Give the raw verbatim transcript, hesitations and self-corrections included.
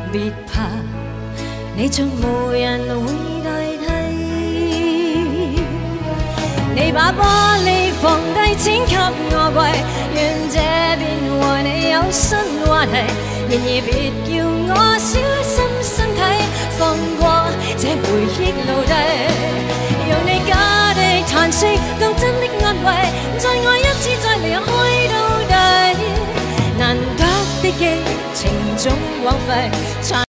別怕，你像無人會代替。你把玻璃放低，錢給我貴，願這邊和你有新話題。然而別叫我小心身體，放過這回憶奴隸，用你假的嘆息當真的安慰，再愛一次再離開到底，難得的激情總枉費。